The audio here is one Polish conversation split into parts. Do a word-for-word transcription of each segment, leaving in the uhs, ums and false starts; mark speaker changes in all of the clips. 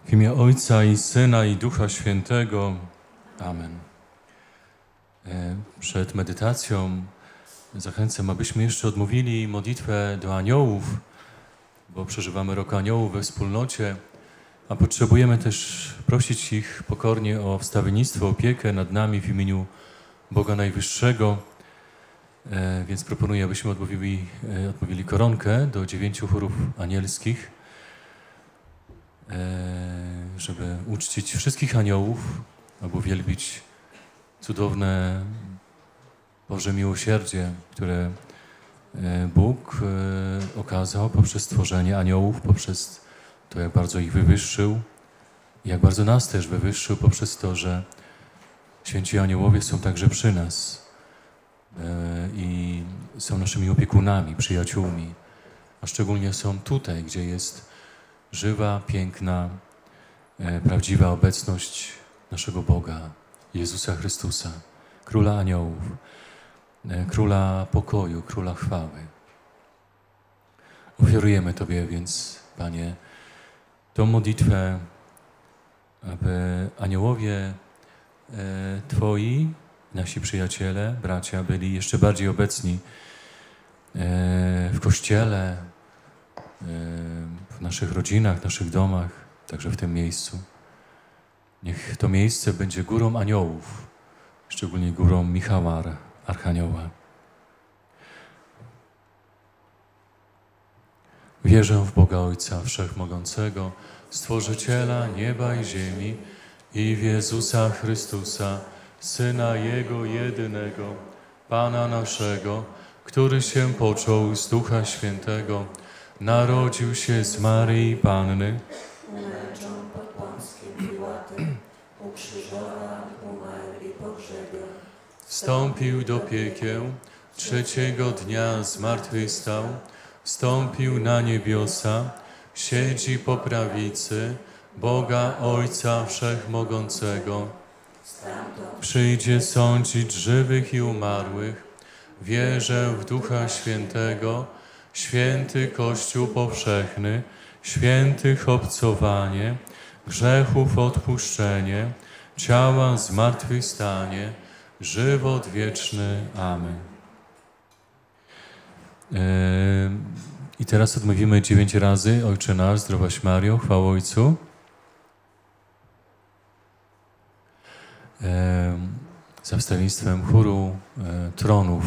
Speaker 1: W imię Ojca i Syna i Ducha Świętego. Amen. Przed medytacją zachęcam, abyśmy jeszcze odmówili modlitwę do aniołów, bo przeżywamy rok aniołów we wspólnocie, a potrzebujemy też prosić ich pokornie o wstawiennictwo, opiekę nad nami w imieniu Boga Najwyższego. Więc proponuję, abyśmy odmówili, odmówili koronkę do dziewięciu chórów anielskich, żeby uczcić wszystkich aniołów, aby uwielbić cudowne Boże miłosierdzie, które Bóg okazał poprzez stworzenie aniołów, poprzez to, jak bardzo ich wywyższył i jak bardzo nas też wywyższył poprzez to, że święci aniołowie są także przy nas i są naszymi opiekunami, przyjaciółmi, a szczególnie są tutaj, gdzie jest żywa, piękna, prawdziwa obecność naszego Boga, Jezusa Chrystusa, Króla Aniołów, Króla Pokoju, Króla Chwały. Ofiarujemy Tobie więc, Panie, tą modlitwę, aby aniołowie Twoi, nasi przyjaciele, bracia, byli jeszcze bardziej obecni w Kościele, w naszych rodzinach, w naszych domach, także w tym miejscu. Niech to miejsce będzie górą aniołów, szczególnie górą Michała, Archanioła. Wierzę w Boga Ojca Wszechmogącego, Stworzyciela nieba i ziemi i w Jezusa Chrystusa, Syna Jego jedynego, Pana naszego, który się począł z Ducha Świętego, narodził się z Maryi Panny,
Speaker 2: umęczon pod Pąckim Piłatem, ukrzyżowan, umarł i pogrzebion.
Speaker 1: wstąpił do piekieł, trzeciego dnia zmartwychwstał, wstąpił na niebiosa, siedzi po prawicy Boga Ojca Wszechmogącego. Przyjdzie sądzić żywych i umarłych. Wierzę w Ducha Świętego, święty Kościół powszechny, świętych obcowanie, grzechów odpuszczenie, ciała zmartwychwstanie, żywot wieczny. Amen. Yy, I teraz odmówimy dziewięć razy Ojcze nasz, zdrowaś Mario, chwała Ojcu. Yy, za wstawiennictwem chóru yy, tronów,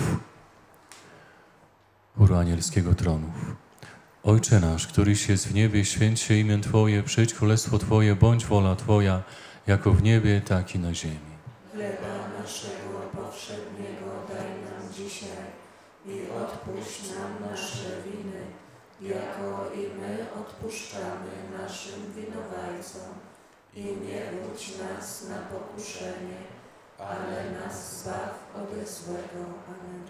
Speaker 1: chóru anielskiego tronów. Ojcze nasz, któryś jest w niebie, święć się imię Twoje, przyjdź królestwo Twoje, bądź wola Twoja, jako w niebie, tak i na ziemi.
Speaker 2: Chleba naszego powszedniego daj nam dzisiaj i odpuść nam nasze winy, jako i my odpuszczamy naszym winowajcom. I nie wódź nas na pokuszenie, ale nas zbaw ode złego. Amen.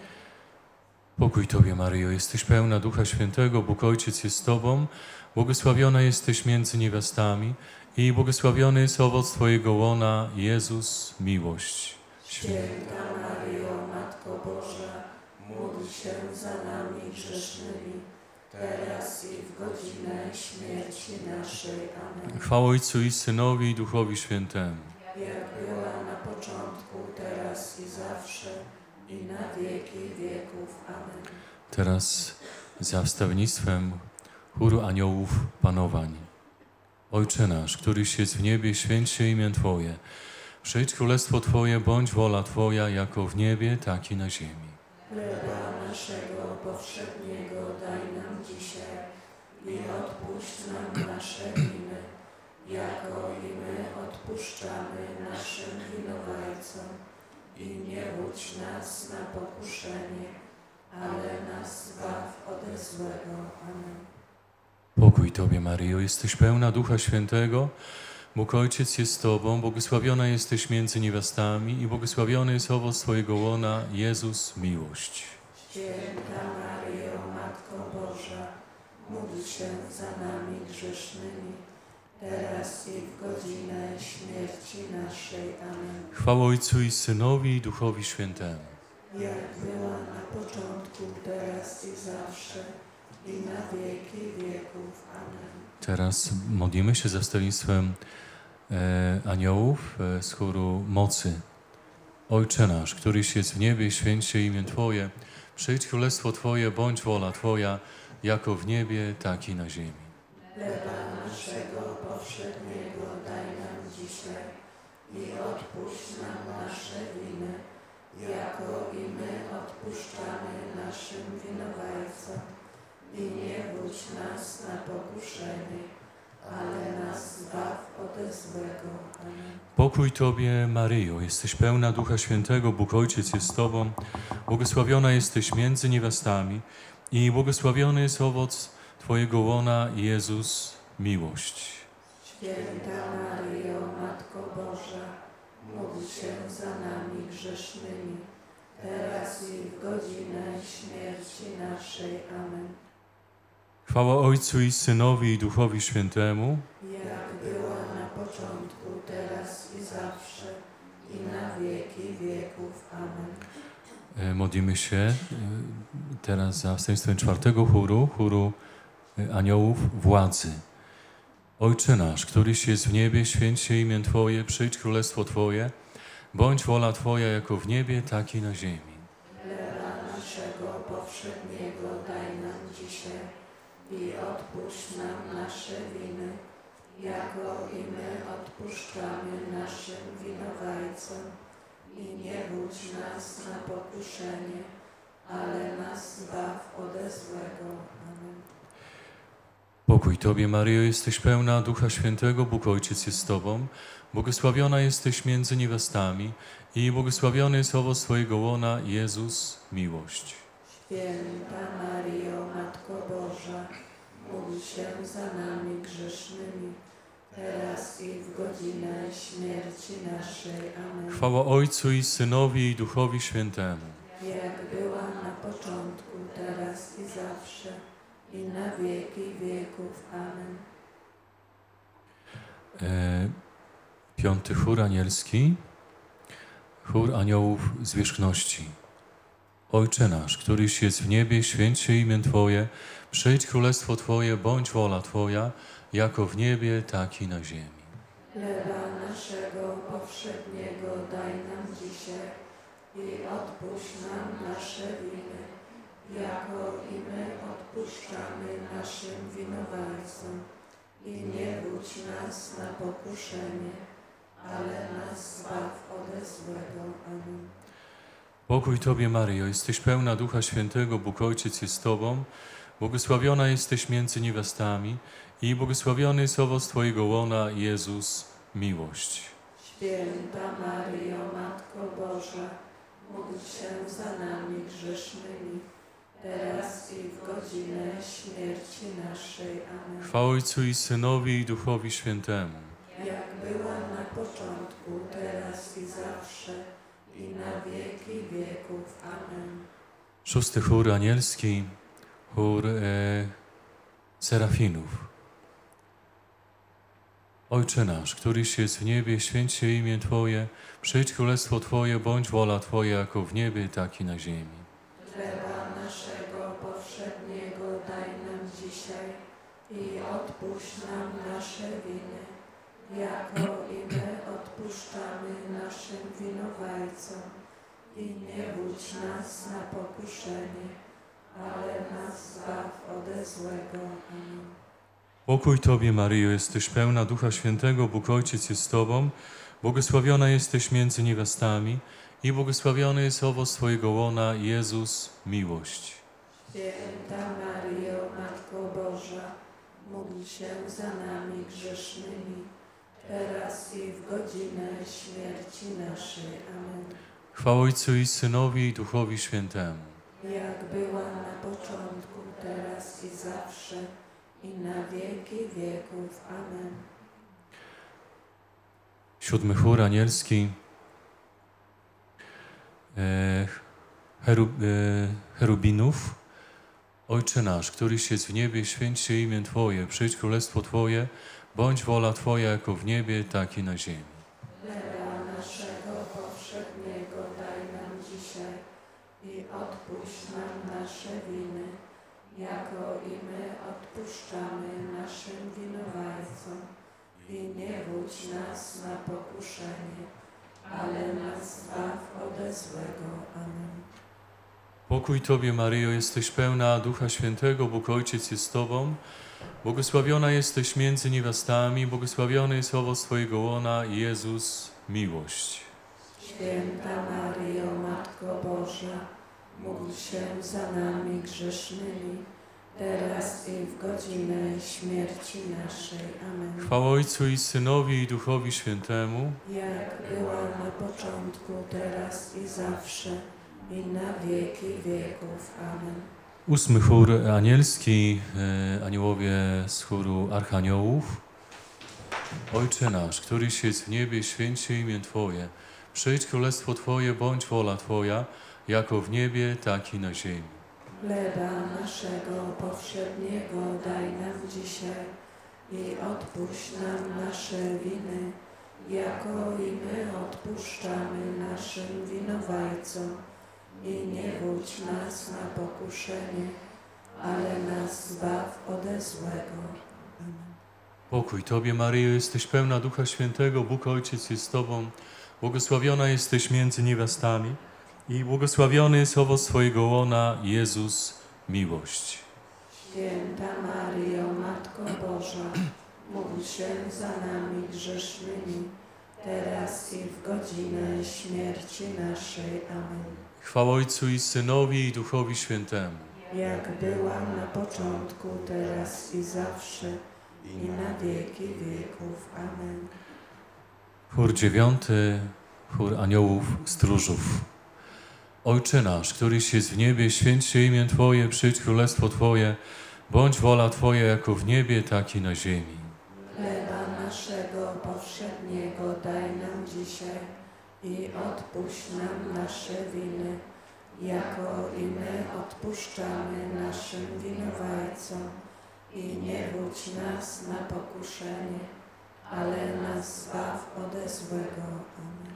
Speaker 1: Pokój Tobie, Maryjo, jesteś pełna Ducha Świętego, Bóg Ojciec jest z Tobą, błogosławiona jesteś między niewiastami i błogosławiony jest owoc Twojego łona, Jezus, miłość.
Speaker 2: Święta Maryjo, Matko Boża, módl się za nami grzesznymi, teraz i w godzinę śmierci naszej. Amen.
Speaker 1: Chwała Ojcu i Synowi i Duchowi Świętemu.
Speaker 2: Jak była na początku, teraz i zawsze, i na wieki wieków. Amen.
Speaker 1: Teraz za wstawiennictwem chóru aniołów panowań. Ojcze nasz, któryś jest w niebie, święć się imię Twoje. Przyjdź królestwo Twoje, bądź wola Twoja, jako w niebie, tak i na ziemi.
Speaker 2: Chleba naszego powszedniego daj nam dzisiaj i odpuść nam nasze winy, jako i my odpuszczamy naszym winowajcom. I nie wódź nas na pokuszenie, ale nas zbaw ode złego. Amen.
Speaker 1: Pokój Tobie, Maryjo, jesteś pełna Ducha Świętego, Bóg Ojciec jest z Tobą, błogosławiona jesteś między niewiastami i błogosławiony jest owoc Twojego łona, Jezus, miłość.
Speaker 2: Święta Maryjo, Matko Boża, módl się za nami grzesznymi, teraz i w godzinę śmierci naszej. Amen.
Speaker 1: Chwała Ojcu i Synowi i Duchowi Świętemu.
Speaker 2: Jak była na początku, teraz i zawsze, i na wieki wieków. Amen.
Speaker 1: Teraz modlimy się za wstawiennictwem e, aniołów e, z chóru mocy. Ojcze nasz, któryś jest w niebie, święć się imię Twoje. Przyjdź królestwo Twoje, bądź wola Twoja, jako w niebie, tak i na ziemi.
Speaker 2: Chleba naszego powszedniego daj nam dzisiaj i odpuść nam nasze winy, jako i my odpuszczamy naszym winowajcom. I nie wódź nas na pokuszenie, ale nas zbaw ode złego. Amen.
Speaker 1: Pokój Tobie, Maryjo, jesteś pełna Ducha Świętego, Bóg Ojciec jest z Tobą, błogosławiona jesteś między niewiastami i błogosławiony jest owoc Twojego łona, Jezus, miłość.
Speaker 2: Święta Maryjo, Matko Boża, módl się za nami grzesznymi, teraz i w godzinę śmierci naszej. Amen.
Speaker 1: Chwała Ojcu i Synowi i Duchowi Świętemu,
Speaker 2: Jak była na początku, teraz i zawsze, i na wieki wieków. Amen.
Speaker 1: E, modlimy się e, teraz za wstawiennictwem czwartego chóru, chóru e, aniołów władzy. Ojcze nasz, któryś jest w niebie, święć się imię Twoje, przyjdź królestwo Twoje, bądź wola Twoja jako w niebie, tak i na ziemi.
Speaker 2: Chleba naszego powszedniego daj nam dzisiaj i odpuść nam nasze winy, jako i my odpuszczamy naszym winowajcom. I nie wódź nas na pokuszenie, ale nas zbaw ode złego. Amen.
Speaker 1: Pokój Tobie, Maryjo, jesteś pełna Ducha Świętego, Bóg Ojciec jest z Tobą, błogosławiona jesteś między niewiastami i błogosławiony jest owoc Twojego łona, Jezus, miłość.
Speaker 2: Święta Maryjo, Matko Boża, módl się za nami grzesznymi, teraz i w godzinę śmierci naszej. Amen.
Speaker 1: Chwała Ojcu i Synowi i Duchowi Świętemu.
Speaker 2: Jak była na początku, teraz i zawsze, i na wieki wieków. Amen.
Speaker 1: E, piąty chór anielski, chór aniołów zwierzchności. Ojcze nasz, któryś jest w niebie, święć się imię Twoje, przyjdź królestwo Twoje, bądź wola Twoja, jako w niebie, tak i na ziemi.
Speaker 2: Chleba naszego powszedniego daj nam dzisiaj i odpuść nam nasze winy, jako i my odpuszczamy naszym winowajcom. I nie wódź nas na pokuszenie, ale nas zbaw ode złego. Amen.
Speaker 1: Pokój Tobie, Maryjo, jesteś pełna Ducha Świętego, Bóg Ojciec jest z Tobą, błogosławiona jesteś między niewiastami i błogosławiony jest owoc Twojego łona, Jezus, miłość.
Speaker 2: Święta Maryjo, Matko Boża, módl się za nami grzesznymi, teraz i w godzinę śmierci naszej. Amen.
Speaker 1: Chwała Ojcu i Synowi i Duchowi Świętemu.
Speaker 2: Jak była na początku, teraz i zawsze, i na wieki wieków. Amen.
Speaker 1: Szósty chór anielski, chór e, serafinów. Ojcze nasz, któryś jest w niebie, święć się imię Twoje, przyjdź królestwo Twoje, bądź wola Twoja, jako w niebie, tak i na ziemi.
Speaker 2: Chleba naszego powszedniego daj nam dzisiaj i odpuść nam nasze winy, jako i my odpuszczamy naszym winowajcom. I nie wódź nas na pokuszenie, ale nas zbaw ode złego. Amen.
Speaker 1: Pokój Tobie, Maryjo, jesteś pełna Ducha Świętego, Bóg Ojciec jest z Tobą, błogosławiona jesteś między niewiastami i błogosławiony jest owoc Twojego łona, Jezus, miłość.
Speaker 2: Święta Maryjo, Matko Boża, módl się za nami grzesznymi, teraz i w godzinę śmierci naszej. Amen.
Speaker 1: Chwała Ojcu i Synowi i Duchowi Świętemu.
Speaker 2: Jak była na początku, teraz i zawsze, i na wieki wieków. Amen.
Speaker 1: Siódmy chór anielski, e, cherub, e, cherubinów. Ojcze nasz, któryś jest w niebie, święć się imię Twoje, przyjdź królestwo Twoje, bądź wola Twoja jako w niebie, tak i na ziemi.
Speaker 2: Chleba naszego powszedniego daj nam dzisiaj i odpuść nam nasze winy, jako i my odpuszczamy naszym winowajcom. I nie wódź nas na pokuszenie, ale nas zbaw ode złego. Amen.
Speaker 1: Pokój Tobie, Maryjo, jesteś pełna Ducha Świętego, Bóg Ojciec jest z Tobą. Błogosławiona jesteś między niewiastami, błogosławiony jest owoc Twojego łona, Jezus, miłość.
Speaker 2: Święta Maryjo, Matko Boża, módl się za nami grzesznymi, teraz i w godzinę śmierci naszej. Amen.
Speaker 1: Chwała Ojcu i Synowi i Duchowi Świętemu,
Speaker 2: Jak była na początku, teraz i zawsze, i na wieki wieków. Amen.
Speaker 1: ósmy chór anielski, e, aniołowie z chóru archaniołów. Ojcze nasz, któryś jest w niebie, święć się imię Twoje. Przyjdź królestwo Twoje, bądź wola Twoja, jako w niebie, tak i na ziemi.
Speaker 2: Chleba naszego powszedniego daj nam dzisiaj i odpuść nam nasze winy, jako i my odpuszczamy naszym winowajcom. I nie wódź nas na pokuszenie, ale nas zbaw ode złego. Amen.
Speaker 1: Pokój Tobie, Maryjo, jesteś pełna Ducha Świętego, Bóg Ojciec jest z Tobą. Błogosławiona jesteś między niewiastami i błogosławiony jest owoc Twojego łona, Jezus, miłość.
Speaker 2: Święta Maryjo, Matko Boża, módl się za nami grzesznymi, teraz i w godzinę śmierci naszej. Amen.
Speaker 1: Chwała Ojcu i Synowi i Duchowi Świętemu.
Speaker 2: Jak była na początku, teraz i zawsze, i na wieki wieków. Amen.
Speaker 1: Chór dziewiąty, chór aniołów stróżów. Ojcze nasz, któryś jest w niebie, święć się imię Twoje, przyjdź królestwo Twoje, bądź wola Twoja jako w niebie, tak i na ziemi.
Speaker 2: Chleba naszego powszedniego daj nam dzisiaj i odpuść nam nasze winy, jako i my odpuszczamy naszym winowajcom. I nie wódź nas na pokuszenie, ale nas zbaw ode złego. Amen.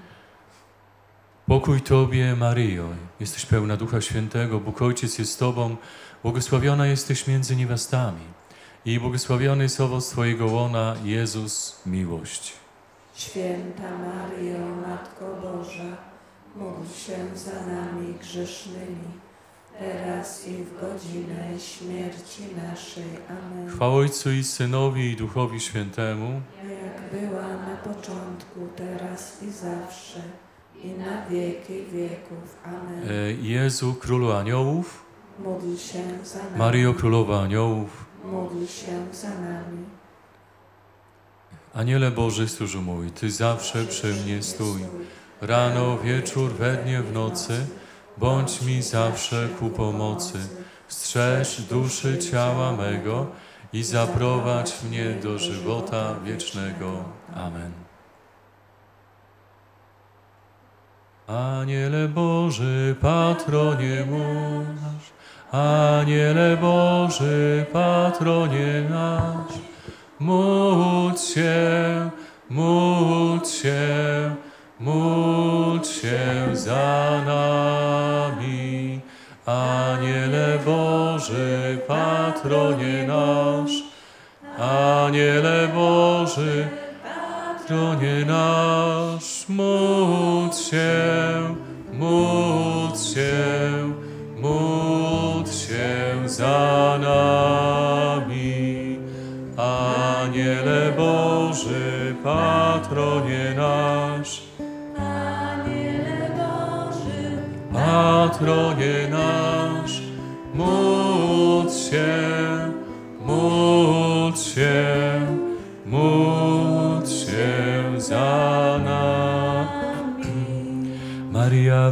Speaker 1: Pokój Tobie, Maryjo, jesteś pełna Ducha Świętego, Bóg Ojciec jest z Tobą, błogosławiona jesteś między niewiastami i błogosławiony jest owoc Twojego łona, Jezus, miłość.
Speaker 2: Święta Maryjo, Matko Boża, módl się za nami grzesznymi, teraz i w godzinę śmierci naszej. Amen.
Speaker 1: Chwała Ojcu i Synowi i Duchowi Świętemu,
Speaker 2: Jak była na początku, teraz i zawsze, i na wieki wieków. Amen.
Speaker 1: e, Jezu, Królu Aniołów,
Speaker 2: Módl się za nami.
Speaker 1: Maryjo, Królowa Aniołów,
Speaker 2: Módl się za nami.
Speaker 1: Aniele Boży, stróżu mój, Ty zawsze przy mnie stój, rano, wieczór, we dnie, w nocy, bądź mi zawsze ku pomocy. Strzeż duszy ciała mego i zaprowadź mnie do żywota wiecznego. Amen. Aniele Boży, patronie mój nasz, Aniele Boży, patronie nasz, módl się, módl się, módl się za nami. Aniele Boży, patronie nasz, Aniele Boży, patronie nasz, módl się, módl się, módl się za nami. Aniele Boży, patronie nasz,
Speaker 2: Aniele Boży,
Speaker 1: patronie nasz, módl się, módl się, módl się za nami. Maria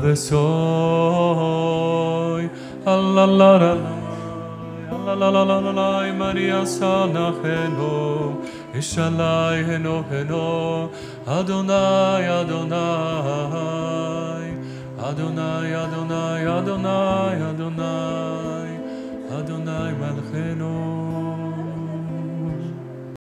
Speaker 1: wesołoj, allalalala, allalalala, Maria sana heno, Ishalai heno heno, Adonai, Adonai, Adonai, Adonai, Adonai, Adonai.